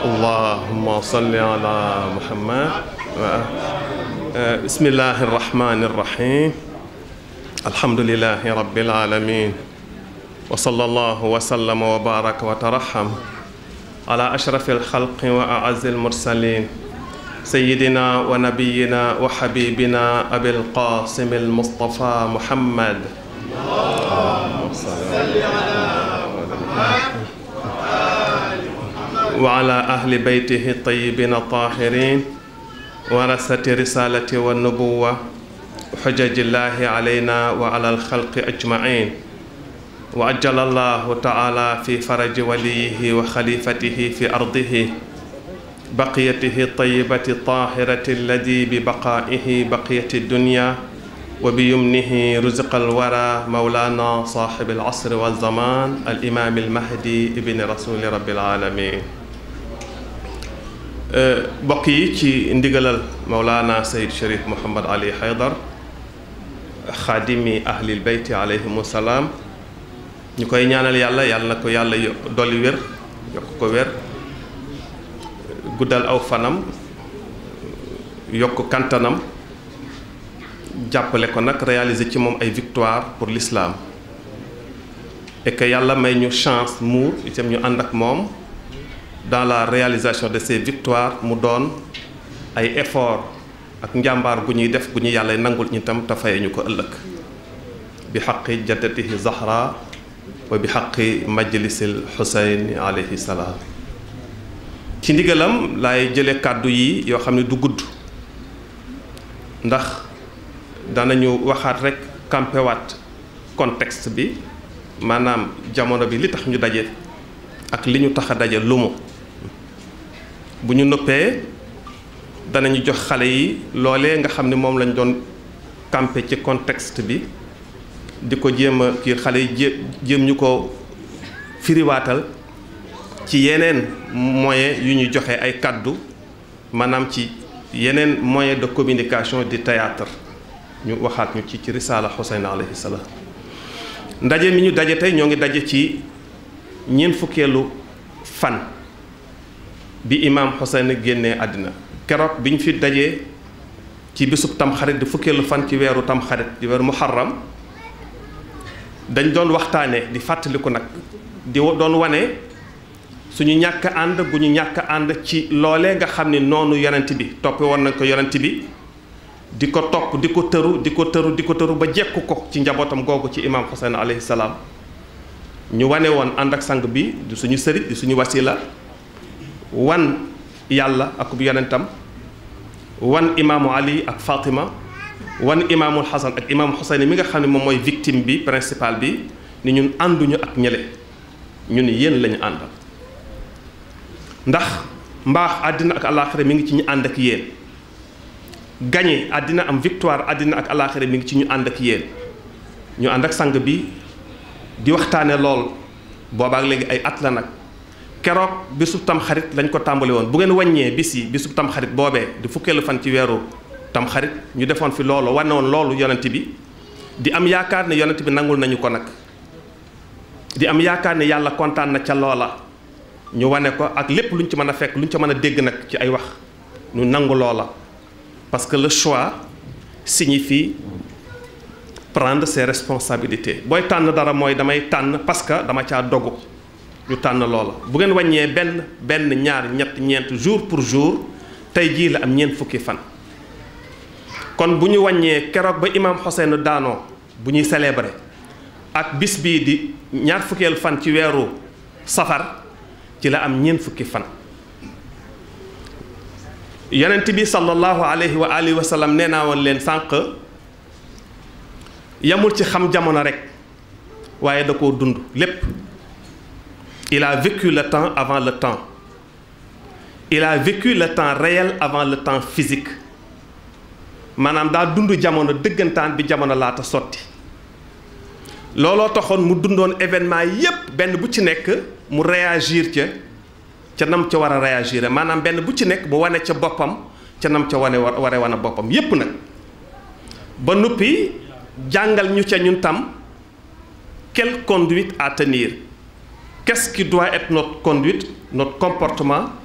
اللهم صل على محمد. بسم الله الرحمن الرحيم. الحمد لله رب العالمين، وصلى الله وسلم وبارك وترحم على أشرف الخلق وأعز المرسلين سيدنا ونبينا وحبيبنا أبي القاسم المصطفى محمد. اللهم صل على محمد وعلى أهل بيته الطيبين الطاهرين ورثة رسالة والنبوة وحجج الله علينا وعلى الخلق أجمعين. وأجل الله تعالى في فرج وليه وخليفته في أرضه بقيته الطيبة الطاهرة الذي ببقائه بقية الدنيا وبيمنه رزق الورى مولانا صاحب العصر والزمان الإمام المهدي ابن رسول رب العالمين. bokk yi ci ndigalal Mawlana Seyd Cherif Mouhamad Ali Haydar xaadimi ahlil beyti alayhimu salaam ñu koy ñaanal yàlla na ko yàlla dolli wér yokk ko wér guddal aw fanam yokk kantanam jàppale ko nag réaliser ci moom ay victoire pour l'islam et que yàlla may ñu chance muur itam ñu ànd ak moom dans la réalisation de ces victoires mu doon ay effort ak njàmbaar gu ñuy def gu ñu yàlla nangul ñu tam te faye ñu ko ëllëg bi xaqi jaddatihi Zahra wa bi xaqi majlisil Xuseyn alayhi salaam. ci ndigalam laay jële kàddu yi yoo xam ne du gudd ndax danañu waxaat rekk kampewaat contexte bi maanaam jamono bi li tax ñu daje ak li ñu tax a daje lu mu bu ñu noppee danañu jox xale yi loolee nga xam ne moom lañ doon campé ci contexte bi di ko jéem a kii xale yi jéem ñu ko firiwaatal ci yeneen moyen yu ñuy joxe ay kàddu maanaam ci yeneen moyen de communication di théâtre ñu waxaat ñu ci risaala Xuseyn alayhi salaam. ndaje mi ñu daje tey ñoo ngi daje ci ñeent fukkeelu fan bi imaam Xuseyn génnee àddina keroog bi ñu fi dajee ci bisub tamxarit di fukkeelu fan ci weeru tamxarit di weeru muharram dañ doon waxtaane di fàttaliku nag di doon wane suñu ñàkk ànd gu ñu ñàkk ànd ci loolee nga xam ne noonu yonent bi toppe woon nañ ko yonent bi di ko topp di ko tëru ba jekku ko ci njabootam googu ci imaam Xuseyn alayhi salaam ñu wane woon ànd ak sang bi di suñu sëriñ di suñu wasila wan yàlla ak yonentam wan imaamu Ali ak Fatima wan imaamul Xasan ak imaamu Xuseyn mi nga xam ne moom mooy victime bi principal bi ni ñun ànduñu ak ñële ñun yéen lañu àndal ndax mbaax àddina ak alaaxira mi ngi ci ñu ànd ak yéen gagné àddina am victoire àddina ak alaaxira mi ngi ci ñu ànd ak yéen ñu ànd ak sang bi di waxtaane lool boobaak léegi ay at la nag keroog bisub tamxarit lañ ko tàmbali woon bu ngeen wàññee bis yi bisub tamxarit boobee di fukkeelu fan ci weeru tamxarit ñu defoon fi loolu wane woon loolu yonent bi di am yaakaar ne yonent bi nangul nañu ko nag di am yaakaar ne yàlla kontaan na ca loola ñu wane ko ak lépp luñ ci mën a fekk luñ ci mën a dégg nag ci ay wax ñu nangu loola parce que le choix signifie prendre ses responsabilités booy tànn dara mooy damay tànn parce que dama caa dogu ñu tànn loola bu ngeen wàññee benn ñaar ñett ñeent jour pour jour tey jii la am ñeent fukki fan kon bu ñu wàññee keroog ba imaam Xuseyn daanoo bu ñuy célébrer ak bis bii di ñaar fukkeelu fan ci weeru safar ci la am ñeent fukki fan yonent bi sallallahu alayhi wa alihi wa sallam nee naa woon leen sànq yamul ci xam jamono rek waaye da koo dund lépp il a vécu le temps avant le temps il a vécu le temps réel avant le temps physique maanaam daa dund jamono dëggantaan bi jamono laata sotti looloo taxoon mu dundoon événement yépp benn bu ci nekk mu réagir ca nam ca war a réagir maanaam benn bu ci nekk mu wane ca boppam ca nam ca waree wane boppam yépp nag ba noppi jàngal ñu ca ñun tam quelle conduite à tenir qu'est-ce qui doit être notre conduite notre comportement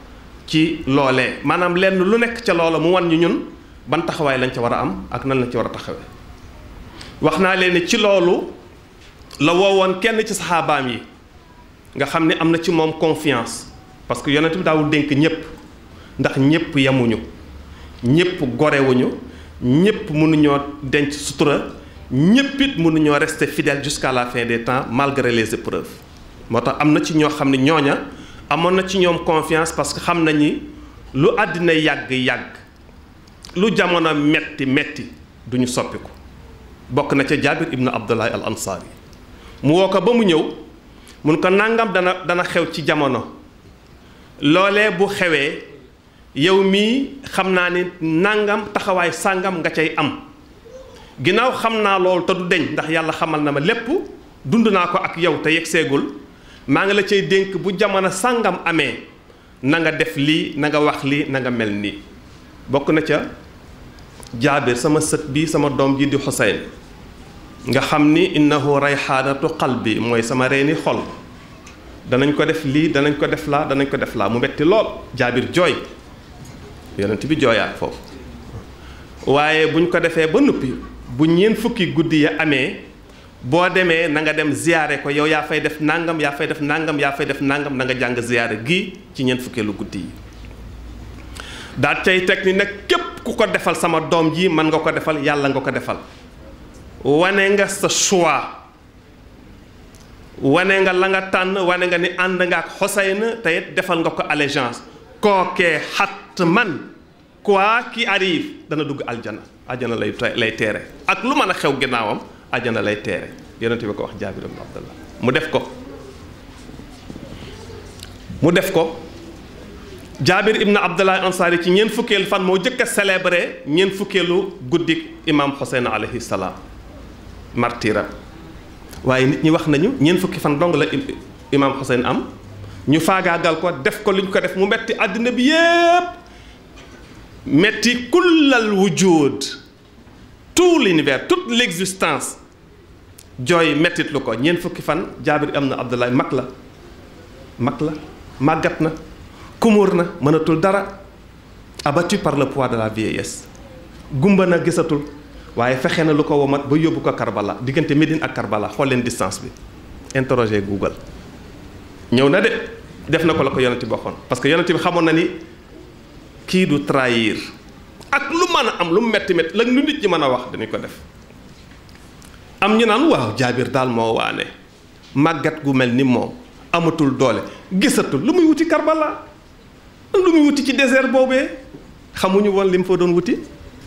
ci loolee maanaam lenn lu nekk ca loola mu wan ñu ñun ban taxawaay lañ ca war a am ak nan lañ ci war a taxawee. wax naa leen ne ci loolu la woowoon kenn ci saxaabaam yi nga xam ne am na ci moom confiance parce que yonent bi daawul dénk ñépp ndax ñépp yemuñu ñépp gorewuñu ñépp mënuñoo denc sutura ñépp it mënuñoo rester fidèle jusqu'à la fin des temps malgré les épreuves moo tax am na ci ñoo xam ne ñooña amoon na ci ñoom confiance parce que xam nañi lu àddina yàgg-yàgg lu jamono metti duñu soppiku bokk na ca Jaabir ibnu Abdullah al Ansari mu woo ko ba mu ñëw mun ko nangam dana xew ci jamono loolee bu xewee yow mii xam naa ni nangam taxawaay sàngam nga cay am ginnaaw xam naa loolu te du deñ ndax yàlla xamal na ma lépp dund naa ko ak yow te yegg seegul maa ngi la cay dénk bu jamono sàngam amee na nga def lii na nga wax lii na nga mel nii bokk na ca Jaabir sama sët bi sama doom ji di Xuseyn nga xam ni innahu rayhaanatu qalbi mooy sama reeni xol danañ ko def lii danañ ko def laa mu metti lool Jaabir jooy yonent bi jooyaat foofu waaye buñ ko defee ba noppi bu ñeen fukki guddi ya amee boo demee na nga dem ziyaare ko yow yaa fay def nangam yaa fay def nangam yaa fay def nangam na nga jàng ziyaare gi ci ñeen fukkeelu guddi yi daal cay teg ni nag képp ku ko defal sama doom ji mën nga ko defal yàlla nga ko defal wane nga sa choix wane nga la nga tànn wane nga ni ànd nga ak Xuseyn te it defal nga ko allégeance kookee xatt man quoi qui arrive dana dugg aljana lay teere ak lu mën a xew ginnaawam aljana lay teere yonent bi ko wax Jaabir ibn Abdullah mu def ko Jaabir ibn Abdullah Ansari ci ñeent fukkeelu fan moo jëkk a célébré ñeent fukkeelu guddik imam Xuseyn alayhi salaam martira waaye nit ñi wax nañu ñeent fukki fan dong la imam Xuseyn am ñu faagaagal ko def ko li ñu ko def mu metti àddina bi yépp metti kullal wujud tout l'univers toute l'existence jooy mettit lu ko ñeent fukki fan Jaabir ibn Abdullah mag la màggat na kumóor na mënatul dara abattu par le poids de la vieillesse gumba na gisatul waaye fexe na lu ko womat ba yóbbu ko Karbala diggante Médine ak Karbala xool leen distance bi interroger Google ñëw na de def na ko la ko yonent bi waxoon parce que yonent bi xamoon na ni kii du trahir ak lu mën a am lu metti la lu nit ñi mën a wax dañu ko def am ñu naan waaw Jaabir daal moo waane màggat gu mel ni moom amatul doole gisatul lu muy wuti Karbala lu muy wuti ci désert boobee xamuñu woon li mu fa doon wuti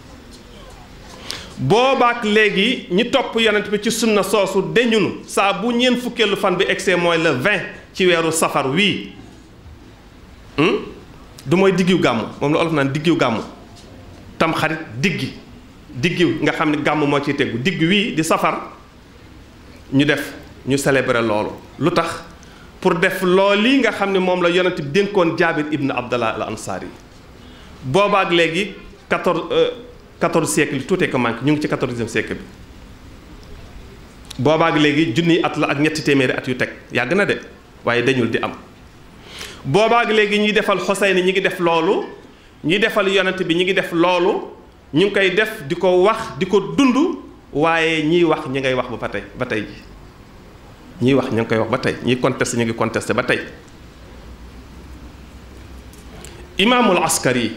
boobaak léegi ñi topp yonent bi ci sunna soosu deñunu saa bu ñeen fukkeelu fan bi egsee mooy le 20 ci weeru safar wii du mooy diggiw gàmmu moom la olof naan diggiw gàmmu tam xarit diggiw nga xam ne gàmmu moo ciy tegu digg wii di safar ñu célébrer loolu lu tax pour def loolu lii nga xam ne moom la yonent bi dénkoon Jaabir ibn Abdullah al Ansari boobaak léegi 14 siècle yi tuutee ko manqué ñu ngi ci 14e siècle bi boobaak léegi junniy at la ak ñetti téeméeri at yu teg yàgg na de waaye dañul di am boobaak léegi ñuy defal Xuseyn ñi ngi def loolu ñuy defal yonent bi ñi ngi def loolu ñu ngi koy def di ko wax di ko dund waaye ñiy wax ñi ngay wax ba tey ji ñiy wax ñu ngi koy wax ba tey ñiy contesté ñu ngi contesté ba tey imaamul askari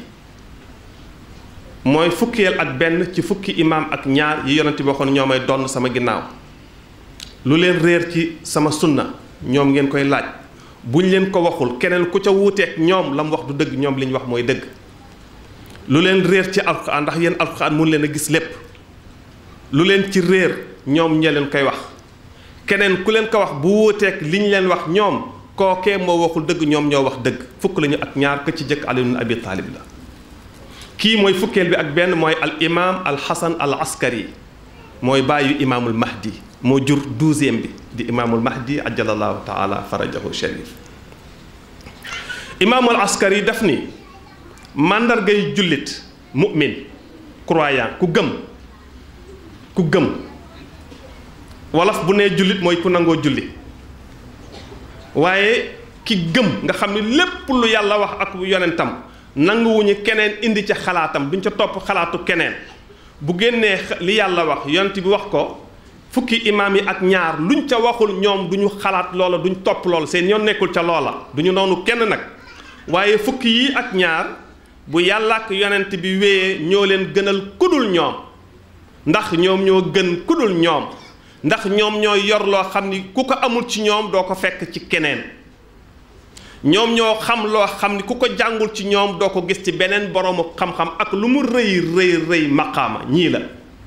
mooy fukkeel ak benn ci fukki imaam ak ñaar yi yonent bi waxoon ñoo may donn sama ginnaaw lu leen réer ci sama sunna ñoom ngeen koy laaj buñ leen ko waxul keneen ku ca wuuteeg ñoom la mu wax du dëgg ñoom li ñu wax mooy dëgg lu leen réer ci alxuraan ndax yéen alxuraan mun leen a gis lépp lu leen ci réer ñoom ñee leen koy wax keneen ku leen ko wax bu wuuteeg li ñu leen wax ñoom kookee moo waxul dëgg ñoom ñoo wax dëgg fukk lañu ak ñaar ka ci jëkk Ali ibn Abi Taalib la kii mooy fukkeel bi ak benn mooy al imam al Hasan al Askari mooy bàyyu imaamul Mahdi moo jur 12e bi di imaamul Mahdi ajalallahu taala farajahu sharif imaamul Askari daf ni màndargay jullit mu'min croyant ku gëm wolof bu nee jullit mooy ku nangoo julli waaye ki gëm nga xam ne lépp lu yàlla wax ak yonentam nanguwuñu keneen indi ca xalaatam duñ ca topp xalaatu keneen bu génnee li yàlla wax yonent bi wax ko fukki imaam yi ak ñaar luñ ca waxul ñoom duñu xalaat loola duñ topp loola seen yoon nekkul ca loola duñu noonu kenn nag waaye fukki yi ak ñaar bu yàlla ak yonent bi wéyee ñoo leen gënal kudul ñoom ndax ñoom ñoo gën kudul ñoom ndax ñoom ñoo yor loo xam ni ku ko amul ci ñoom doo ko fekk ci keneen ñoom ñoo xam loo xam ni ku ko jàngul ci ñoom doo ko gis ci beneen boroomu xam-xam ak lu mu rëy maqaama ñii la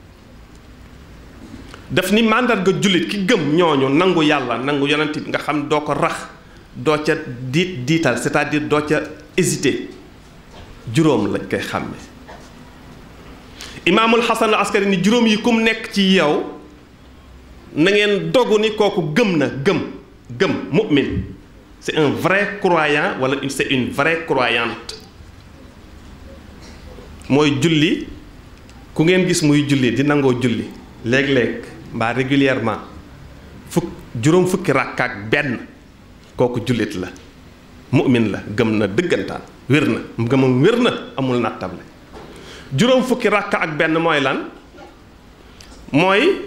daf ni màndarga jullit ki gëm ñooñu nangu yàlla nangu yonent bi nga xam doo ko rax doo ca diital c'est-à-dire doo ca hésiter juróom lañ koy xàmme imaamul Hasan al Askari ni juróom yi kum nekk ci yow na ngeen dogu ni kooku gëm na gëm mu'min c'est un vrai croyant wala c'est une vraie croyante mooy julli ku ngeen gis muy julli di nangoo julli léeg-léeg mbaa régulièrement juróom fukki rakka ak benn kooku jullit la mu'min la gëm na dëggantaan wér na gëmam wér na amul nattable juróom fukki rakka ak benn mooy lan mooy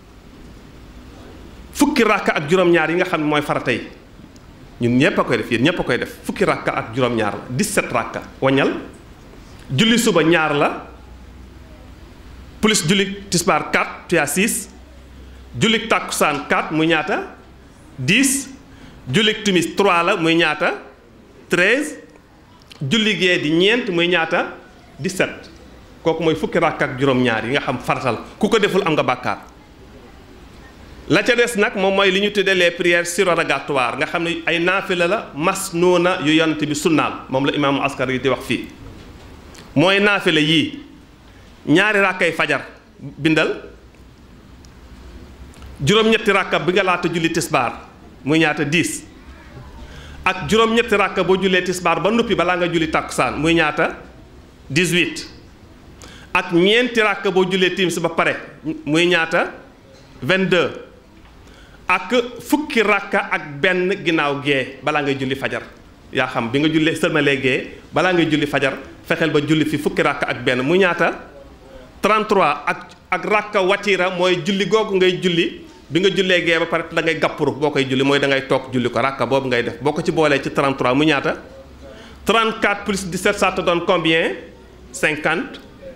fukki rakka ak juróom-ñaar yi nga xam ne mooy farata yi ñun ñëpp a koy def yéen ñëpp a koy def fukki rakka ak juróom-ñaar la 17 rakka waññal julli suba ñaar la plus julli tisbaar 4 tu as 6 julli takkusaan 4 muy ñaata 10 julli timis 3 la muy ñaata 13 julli gee di ñeent muy ñaata 17 kooku mooy fukki rakka ak juróom-ñaar yi nga xam faratal ku ko deful am nga bàkkaar la ca des nag moom mooy li ñu tuddee les prières surrogatoires nga xam ne ay naafila la masnuuna yu yonent bi sunnaal moom la imaamu Askari yi di wax fii mooy naafila yii ñaari rakkay fajar bindal juróom-ñetti rakka bi nga laata julli tisbaar muy ñaata 10 ak juróom-ñetti rakka boo jullee tisbaar ba noppi balaa nga julli takkusaan muy ñaata 18 ak ñeenti rakka boo jullee timis ba pare muy ñaata 22 ak fukki rakka ak benn ginnaaw gee balaa ngay julli fajar yaa xam bi nga jullee sëlmalee gee balaa ngay julli fajar fexeel ba julli fi fukki rakka ak benn muy ñaata 33 ak rakka watira mooy julli googu ngay julli bi nga jullee gee ba pare da ngay gàppuru boo koy julli mooy da ngay toog julli ko rakka boobu ngay def boo ko ci boolee ci 33 mu ñaata 34 plus 17 ça te donne combien 51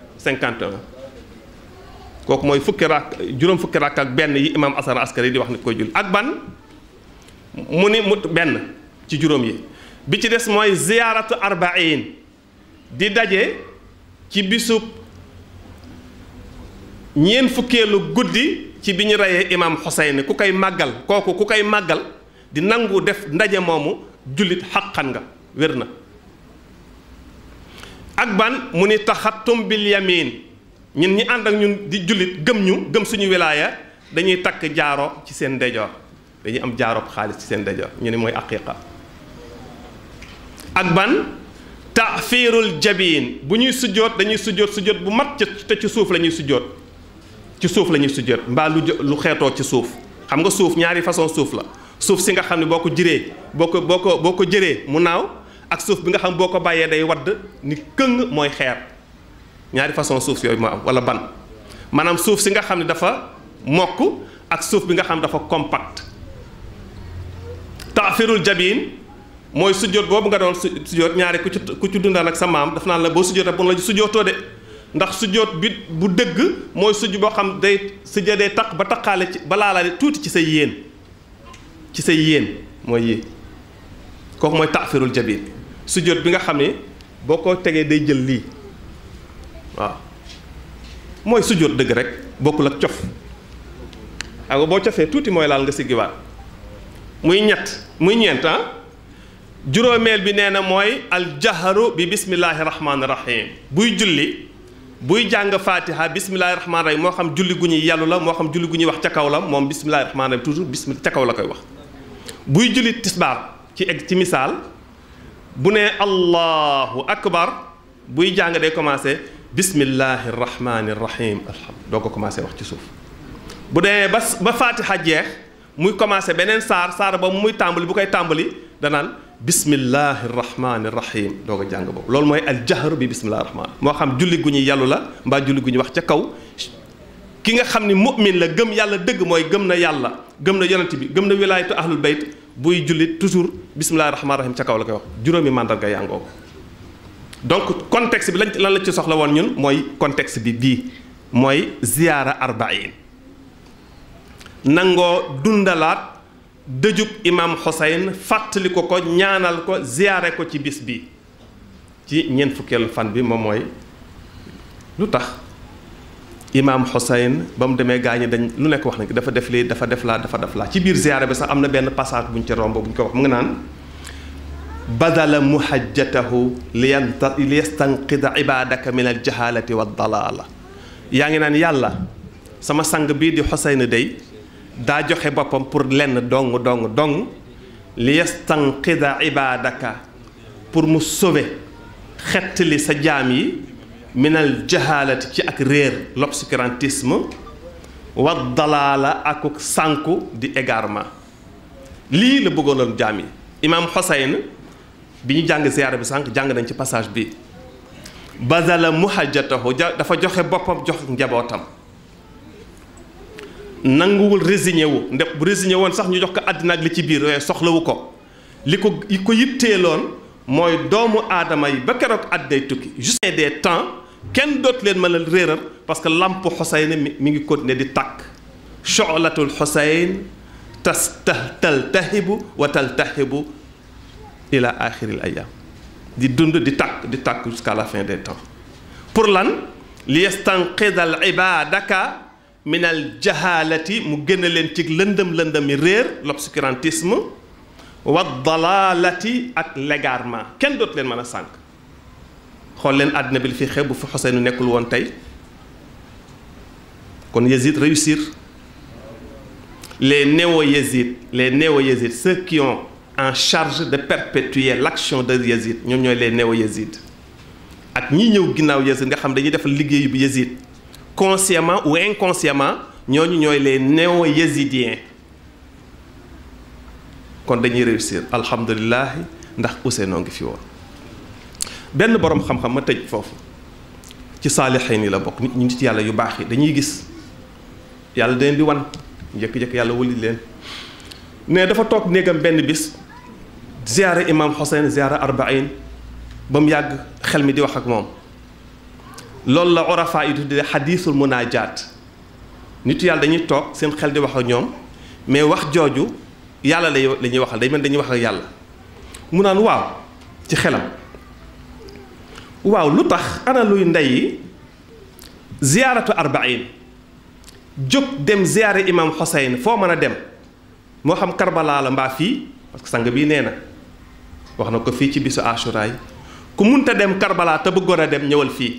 kooku mooy fukki rakk juróom fukki rakk ak benn yi imaam Hasan al Askari di wax ni koy julli ak ban mu ni mu benn ci juróom yi bi ci des mooy ziyaaratu arbaïn di daje ci bisub ñeent fukkeelu guddi ci bi ñu reyee imaam Xuseyn ku koy màggal kooku ku koy màggal di nangu def ndaje moomu jullit xaqan nga wér na ak ban mu ni taxattum bil yamin ñun ñi ànd ak ñun di jullit gëm suñu wilaaya dañuy takk jaaro ci seen ndeyjoor dañuy am jaaro xaalis ci seen ndeyjoor ñu ne mooy aqiqa ak ban taafiirul jabiin bu ñuy sujjoot dañuy sujjoot bu mat te ci suuf la ñuy sujjoot ci suuf la ñuy sujjoot mbaa lu xeetoo ci suuf xam nga suuf ñaari façon suuf la suuf si nga xam ne boo ko jëree boo ko jëree mu naaw ak suuf bi nga xam boo ko bàyyee day wadd ni këng mooy xeer ñaari façon suuf yooyu moo am wala ban maanaam suuf si nga xam ne dafa mokk ak suuf bi nga xam dafa compact taafirul jabin mooy sujjóot boobu nga doon sujjóot ñaari ku ci dundal ak sa maam daf naan la boo sujjóot ak bu la sujjóotoo de ndax sujjóot bi bu dëgg mooy sujj boo xam day sujjóot day taq ba taqaale ci ba laalaale tuuti ci say yéen mooy yii kooku mooy taafirul jabin sujjóot bi nga xam ne boo ko tegee day jël lii waaw mooy sujjóot dëgg rek bokkul ak cof ak boo cofee tuuti mooy laal nga siggiwaat muy ñeent juróomeel bi nee na mooy aljaharu bi bismillahi rahmaani rahim buy julli buy jàng fatiha bismillahi rahmaani rahim moo xam julli gu ñuy yàllu la moo xam julli gu ñuy wax ca kaw la moom bismillahi rahmaani rahim toujours bismillah ca kaw la koy wax buy julli tisbaar ci misaal bu ne allahu akbar buy jàng day commencé bismillahi rahmaani rahim doo ko commencé wax ci suuf bu demee ba fatiha jeex muy commencé beneen saar ba muy tàmbali bu koy tàmbali danaan bismillahi rahmaani rahim doo ko jàng boobu. loolu mooy al jahr bi bismillahi rahmaan. moo xam julli gu ñu yàllu la mbaa julli gu ñu wax ca kaw. ki nga xam ni mu'min la gëm yàlla dëgg mooy gëm na yàlla gëm na yonent bi gëm na wilaayatu ahlul bayt buy jullit toujours bismillahi rahmaani rahim ca kaw la koy wax. juróomi màndarga yàngoo ko. donc contexte bi lan la ci soxla woon ñun mooy contexte bi bii mooy ziyaara arbaïn nangoo dundalaat dëjub imam Xuseyn fàttali ko ñaanal ko ziyaare ko ci bis bi ci ñeent fukkeelu fan bi moom mooy lu tax imam Xuseyn ba mu demee gaañi dañ lu nekk wax nañ ko dafa def lii dafa def laa ci biir ziyaare bi sax am na benn passage bu ñu ci romb bu ñu ko wax mu ngi naan badala muhajjatahu liyastanqida ibadaka min al jahalati wa dalala yaa ngi naan yàlla sama sang bii di Xuseyn day daa joxe boppam pour lenn dong liyastanqida ibadaka pour mu sauver xettali sa jaam yi min al jahalati ci ak réer l'obscurantisme wa dalala ak sànku di égarement lii la bëggoonoon jaam yi imam Xuseyn bi ñu jàng ziyaara bi sànq jàng nañ ci passage bi badala muhajjatahu dafa joxe boppam jox njabootam nanguwul résigné wu ndax bu résigné woon sax ñu jox ko àddina ak li ci biir waaye soxlawu ko li ko yitteeloon mooy doomu aadama yi ba keroog àddinay tukki juste des temps kenn dootu leen mën a réeral parce que lamp Xuseyn mi ngi continuer di tàkk shu'latul Xuseyn taltahibu wa taltahibu ila axiril ayam di dund di tàkk jusqu'à la fin des temps pour lan li yastanqida al ibadaka min al jahalati mu gën a leen ci lëndëm yi réer l'obscurantisme wa dalalati ak l'égarement kenn dootu leen mën a sànq xool leen àddina bi li fi xew bu fi Xuseyn nekkul woon tey kon Yazid réussir les néo-Yézides ceux qui ont en charge de perpétuer l'action de Yazid ñoom ñooy les néo-Yézides ak ñi ñëw ginnaaw Yazid nga xam dañuy defal liggéeyu bi Yazid consciemment ou inconsciemment ñooñu ñooy les néo-Yézidiens kon dañuy réussir alhamdulilah ndax Ousseynou ngi fi woon. benn boroom xam-xam ma tëj foofu ci saalixiin yi la bokk nit ñi nit yàlla yu baax yi dañuy gis yàlla da leen di wan njëkk-njëkk yàlla wëli leen ne dafa toog néegam benn bis ziyaara imam Xuseyn ziyaara arbaïn ba mu yàgg xel mi di wax ak moom loolu la orafa yi tuddee xadiisul munaajaat nit yàlla dañuy toog seen xel di wax ak ñoom mais wax jooju yàlla la ñuy waxal day mel dañuy wax ak yàlla mu naan waaw ci xelam waaw lu tax ana luy ndey ziyaaratu arbaïn jóg dem ziyaare imam Xuseyn foo mën a dem moo xam Karbala la mbaa fii parce que sang bii nee na wax na ko fii ci bisu Ashura yi ku munta dem Karbala te bëggoon a dem ñëwal fii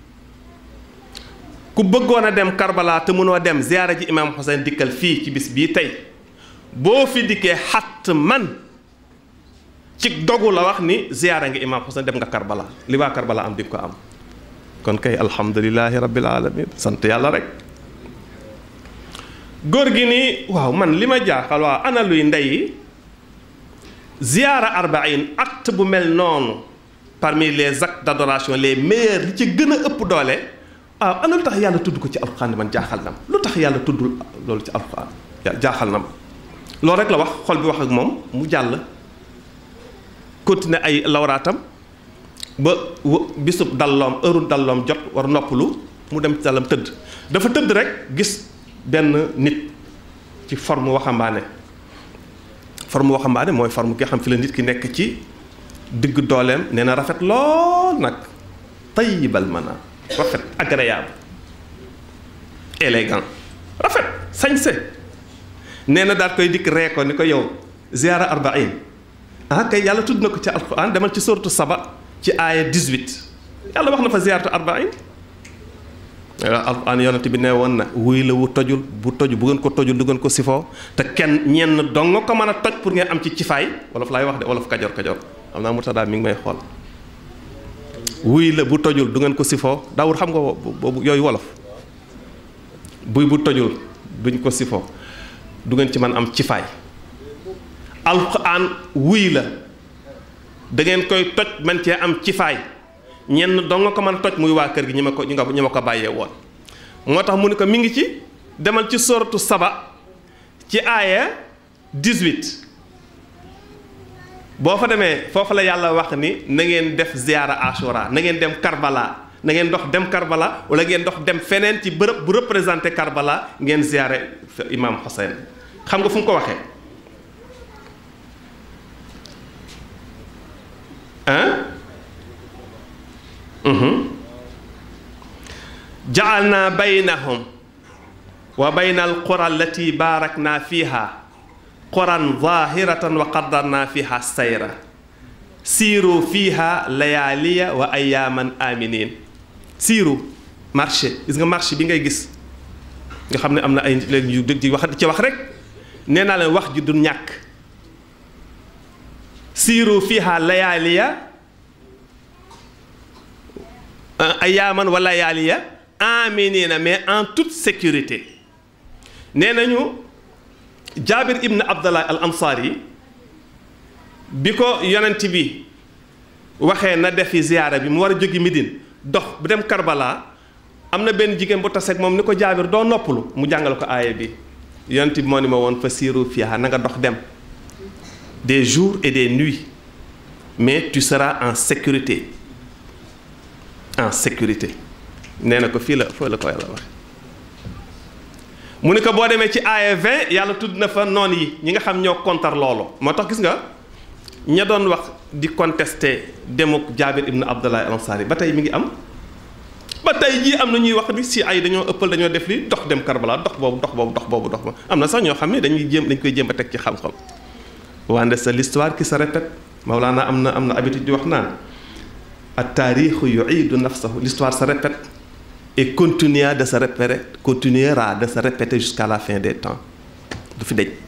ku bëggoon a dem Karbala te mënoo dem ziyaara ji imam Xuseyn dikkal fii ci bis bii tey boo fi dikkee xatt man ci dogu la wax ni ziyaara nga imam Xuseyn dem nga Karbala li waa Karbala am di ko am kon kay alhamdulilahi rabbil alamin sant yàlla rek góor gi ni waaw man li ma jaaxal waaw ana luy ndey ziyaara arbaïn acte bu mel noonu parmi les actes d'adoration les meilleurs li ci gën a ëpp doole waaw ana lu tax yàlla tudd ko ci alxuraan man jaaxal na ma lu tax yàlla tuddul loolu ci alxuraan jaaxal na ma loolu rek la wax xol bi wax ak moom mu jàll continuer ay lawraatam ba bisub dalloom heure dalloom jot war noppalu mu dem ci dallam tëdd dafa tëdd rek gis benn nit ci forme waxambaane mooy forme ki nga xam fi la nit ki nekk ci digg dooleem nee na rafet lool nag tayyibal maanaam rafet agréable élégant rafet sañse nee na daal koy dikk ree ko ni ko yow ziyaara arbaïn kay yàlla tudd na ko ci alquran demal ci suratu Saba ci aaya 18 yàlla wax na fa ziyaaratu arbaïn alquran yonent bi ne woon na wuy la wu tojul bu ngeen ko tojul du ngeen ko sifoo te kenn ñenn dong nga ko mën a toj pour ngeen am ci cifaay wolof laay wax de wolof kajoor xam naa Murtada mi ngi may xool wuy la bu tojul du ngeen ko sifoo daawul xam nga boobu yooyu wolof buy bu tojul duñ ko sifoo du ngeen ci mën am cifaay alquran wuy la da ngeen koy toj man cee am ci faay ñenn doo nga ko mën a toj muy waa kër gi ñi ma ko bàyyee woon. moo tax mu ne ko mi ngi ci demal ci sooratu Saba ci aaya 18 boo fa demee foofu la yàlla wax ni na ngeen def ziyaara Ashura na ngeen dem Karbala na ngeen dox dem Karbala wala ngeen dox dem feneen ci bërëb bu représenté Karbala ngeen ziyaare Imam Hussein. xam nga fu mu ko waxee ja'alna baynahum wa bayna alqura allati barakna fiha quran zahiratan wa qaddarna fiha sayra siiru fiha layaliya wa ayaman aminin. siiru marché gis nga marché bi ngay gis nga xam ne am na ay léegi yu dëgg ci wax rek nee naa leen wax ji du ñàkk. siiru fiha layaliya ayaman wa layaliya aminina mais en toute sécurité. nee nañu Jaabir ibn Abdallah al Ansari bi ko yonent bi waxee na defi ziyaara bi mu war a jógi Médine dox bu dem Karbala am na benn jigéen bu taseeg moom ni ko Jaabir doo noppalu mu jàngal ko aaya bi yonent bi moo ni ma woon fa siiru fiha na nga dox dem des jours et des nuits mais tu seras en sécurité nee na ko fii la ko yàlla wax. mu ne ko boo demee ci aaya 20 yàlla tudd na fa noon yi ñi nga xam ñoo kontar loolu moo tax gis nga ña doon wax di contester demuk Jaabir ibn Abdallah al Ansari ba tey mi ngi am ba tey jii am na ñuy wax ni si ay dañoo ëppal dañoo def li dox dem Karbala dox boobu am na sax ñoo xam ne dañ koy jéem a teg ci xam-xam wante c'est l'histoire qui se répète. Mawlana am na habitude di wax naan at taarixu yu'idu nafsahu, l'histoire se répète et continuera de se répéter jusqu'à la fin des temps du fi dej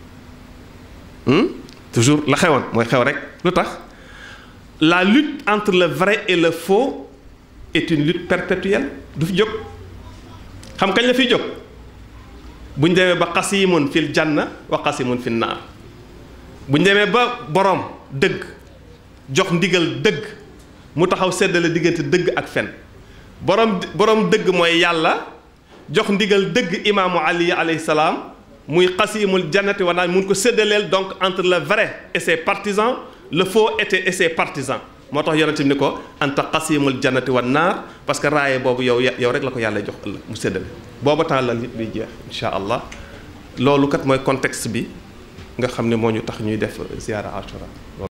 toujours la xewoon mooy xew rek. lu tax la lutte entre le vrai et le faux est une lutte perpétuelle du fi jóg. xam kañ la fiy jóg buñ demee ba qasimun fil janna wa qasimun fin naar buñ demee ba boroom dëgg jox ndigal dëgg mu taxaw seddale diggante dëgg ak fen boroom dëgg mooy yàlla jox ndigal dëgg imaamu Ali alayhi salaam muy qasimul jannati wa naar mun ko séddaleel donc entre le vrai et ses partisans le faux et ses partisans. moo tax yonent bi ni ko anta qasimul jannati wa naar parce que raaye boobu yow rek la ko yàlla jox ëllëg mu séddale booba temps la nit bi jeex incha allah. loolu kat mooy contexte bi nga xam ne moo ñu tax ñuy def ziyaara Ashura.